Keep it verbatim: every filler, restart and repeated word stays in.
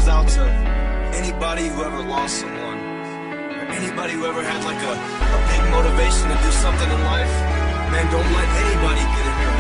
goes out to anybody who ever lost someone, or anybody who ever had like a, a big motivation to do something in life. Man, don't let anybody get in your